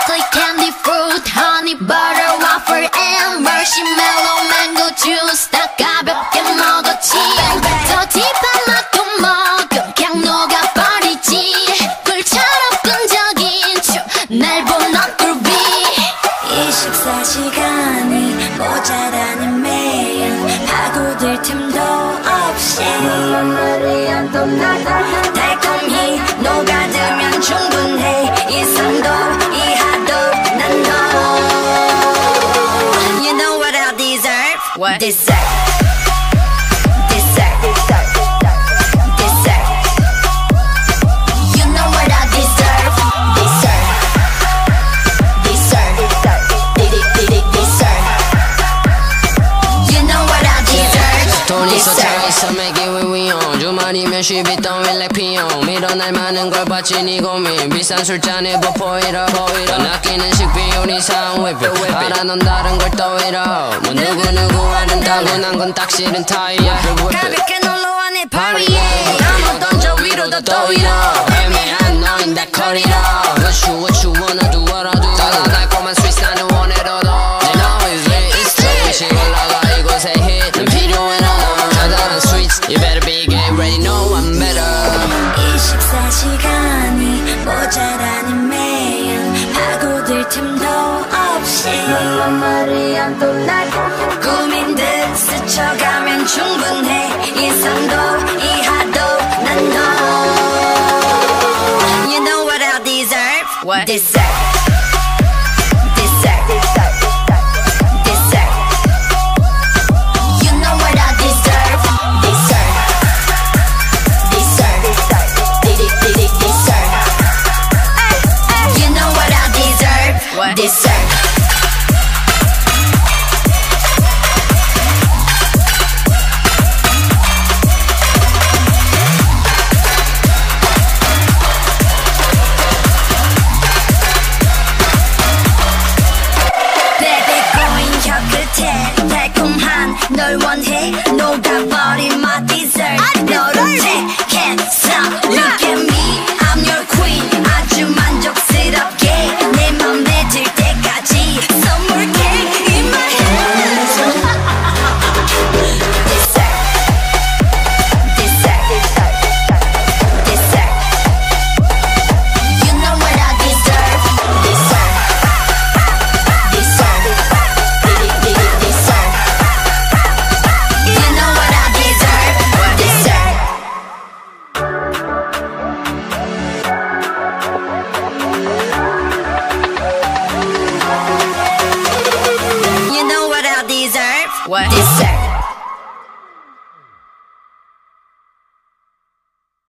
chocolate candy fruit honey butter waffle and marshmallow mango juice 다 가볍게 먹었지 더 딥한 맛도 먹음 그냥 녹아버리지 불처럼 끈적인 춤날 본 너굴비 이 식사 시간이 모자라는 매일 파고들 틈도 없이 달콤히 녹아들면 충분해 이상도 이하도 난 너 You know what I deserve? What? Dessert Dessert Dessert You know what I deserve? Dessert Dessert Dessert You know what I deserve? 돈 있어 Dessert 차 있어 make it when we on 주말이면 쉬비 don't feel like 피용 밀어날 많은 걸 받지 니 고민 비싼 술잔에 보이러 낚이는 식비요리 사온 whip it 알아 넌 다른 걸 떠이러 뭐 누구누구와는 다분한 건 딱 싫은 타이야 가볍게 놀러와네 파리에 한번 던져 위로 더 떠이러 애매한 너인 다 커리러 what you wanna do what I do 달달달콤한 스위스 나는 원해도 더 You know it's lit it's lit 시 올라가 이곳에 hit 난 필요해 너 달달한 sweets You better be get ready know I'm better 이 식사 시간이 모자라는 매일 파고들 틈도 없이 꾸민 듯 스쳐가면 충분해 이상도 이하도 난 너 You know what I deserve? What? Dessert Dessert Dessert You know what I deserve? Dessert Dessert Dessert You know what I deserve? What? Dessert 달콤한 널 원해 녹아버린 my dessert 너를 택했어 Look at me I'm your queen 아주 만족스럽게 내 맘에 들 때까지 선물 cake in my hands Dessert Dessert Dessert You know what I deserve Dessert Dessert You know what I deserve? Dessert You know what I deserve? What? Dessert